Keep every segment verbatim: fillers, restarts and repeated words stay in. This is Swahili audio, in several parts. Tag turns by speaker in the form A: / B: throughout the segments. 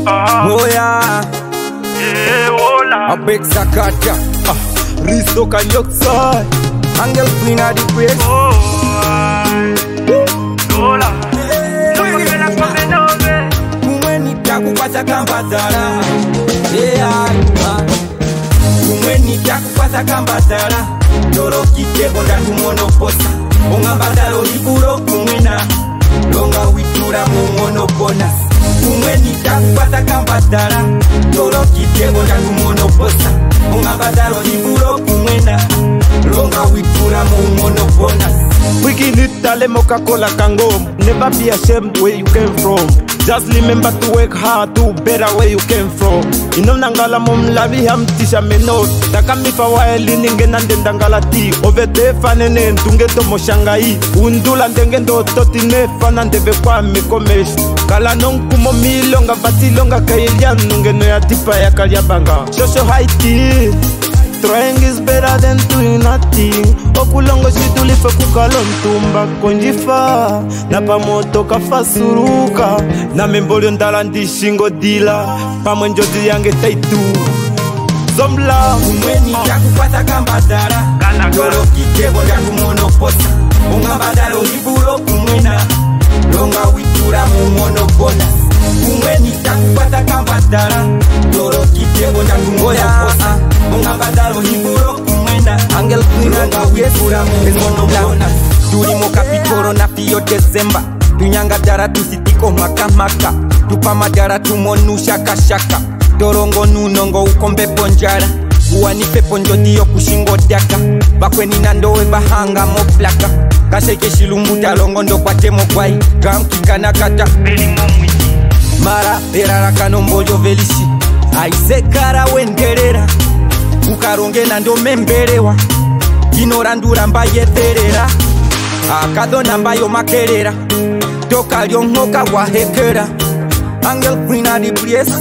A: Oh yeah.
B: Yeah, hola.
A: A big Zakata. Ah, Risto Kanyoksa. Angel Queen of the place.
B: Oh, hola. No porque la come no ve.
A: Kumweni taku pasa kambatara. Yeah. Kumweni taku pasa kambatara. Doro kite bonda kumono posa. Ongambataro liburo kumwena. Longa witura mumono bonus. Kumweni taku pasa kambatara. Doro kite bonda kumono posa. Ongambataro liburo kumwena. Longa witura mumono bonus.
C: We need tale Coca-Cola Kango. Never be ashamed where you came from. Just remember to work hard to better where you came from. Ino nangala mom labi ham tisha meno. Taka mi fa waeli ninge nande ndangala ti. Ovete fanene ntunge to moshangai. Undula ndenge ndo totine fanande vekwa mikomesh. Kala non kumo milonga batilonga kailian nunge no ya tipa ya kalyabanga. Shosho haiti. Trying is better than doing nothing. Okulongo shitulife kukalontumba konjifa. Napa moto kafasuruka. Na membolio ndala ndishingo dila. Pamwenjozi yange taitu Zombla.
A: Kumweni taku pasa kambatara. Doro kite bonda kumono posa. Ongambadalo liburo kumwena. Longa witura mumono bonus. Kumweni taku pasa kambatara. Doro kite bonda kumono posa. Ongambadalo liburo kumwena. Angel Queen longa witura mumono bonus. Turimo kapitoro na fiyo December. Tunyanga dara tusitiko maka maka. Tupa madara tumonu shaka shaka. Dorongo nunongo ukombe ponjara. Uwani pepo njodiyo kushingo daka. Bakwe ninandowe bahanga mo plaka. Kaseke shilumuta longo ndo kwa temo kwai. Gam kikana kata belimo mwiti. Mara erara kanombojo velisi. Aise kara wengerera. Ukaronge nando membelewa. Inorandura mbaye terera. Akado nambayo makerera. Toka lyongoka wa hekera. Angel Queen of the place.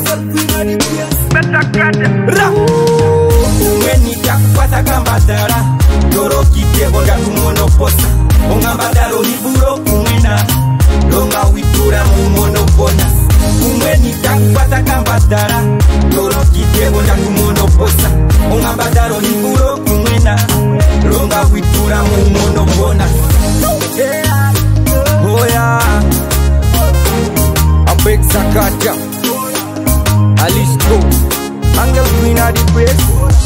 A: Ra. Kumweni taku pasa kambatara. Doro kite bonda kumono posa. Ongambadalo liburo kumwena. Longa witura mumono bonus. Kumweni taku pasa kambatara. Doro kite bonda kumono posa. Ongambadalo liburo kumwena. Longa witura mumono bonus. Oh yeah. A big Zakata. Alisto. Angel Queen of the place.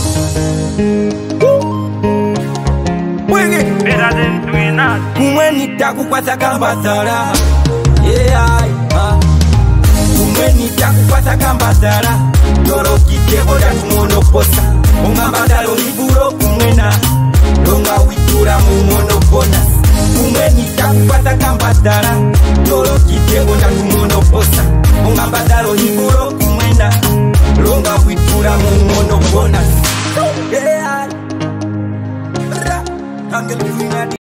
B: Better than doing nothing.
A: Kumweni taku pasa kambatara. Yeah. Kumweni taku pasa kambatara. Doro kite bonda kumono posa. Ongambadalo liburo kumwena. Longa witura mumono bonus. Kumweni taku pasa kambatara. Doro kite bonda kumono